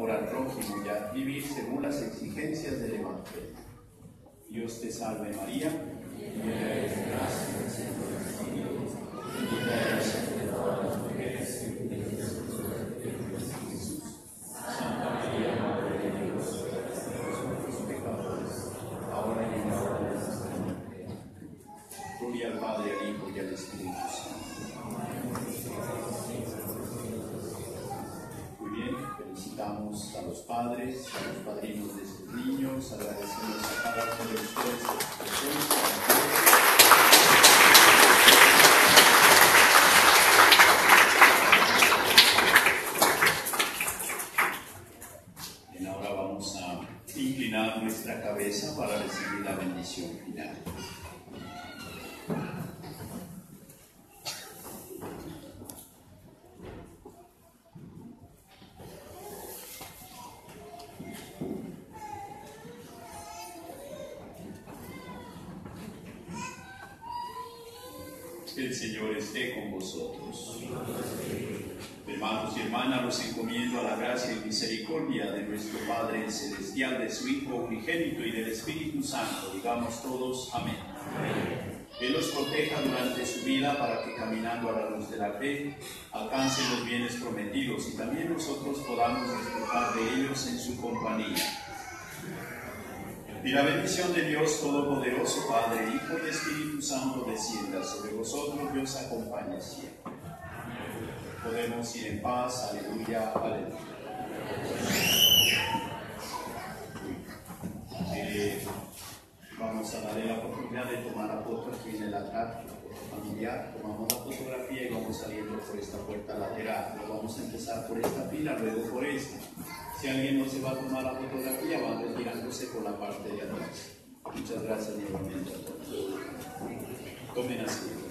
amor al prójimo y a vivir según las exigencias del Evangelio. Dios te salve María, llena eres de gracia, el Señor es contigo, bendita eres entre todas las mujeres y bendito es el fruto de tu vientre Jesús. Santa María, Madre de Dios, ruega por nosotros pecadores, ahora y en la hora de nuestra muerte. Gloria al Padre, al Hijo y al Espíritu Santo. Muy bien, felicitamos a los padres, a los padrinos de sus niños, agradecemos a cada uno de ustedes por su presencia. Bien, ahora vamos a inclinar nuestra cabeza para recibir la bendición final. El Señor esté con vosotros. Hermanos y hermanas, los encomiendo a la gracia y misericordia de nuestro Padre Celestial, de su Hijo unigénito y del Espíritu Santo. Digamos todos amén. Él los proteja durante su vida para que, caminando a la luz de la fe, alcancen los bienes prometidos y también nosotros podamos disfrutar de ellos en su compañía. Y la bendición de Dios Todopoderoso, Padre, Hijo y Espíritu Santo, descienda sobre vosotros y os acompañe siempre. Podemos ir en paz. Aleluya, aleluya. Vamos a darle la oportunidad de tomar la foto aquí en el altar familiar. Tomamos la fotografía y vamos saliendo por esta puerta lateral. Pero vamos a empezar por esta fila, luego por esta. Si alguien no se va a tomar la fotografía, van retirándose por la parte de atrás. Muchas gracias nuevamente a todos. Tomen asiento.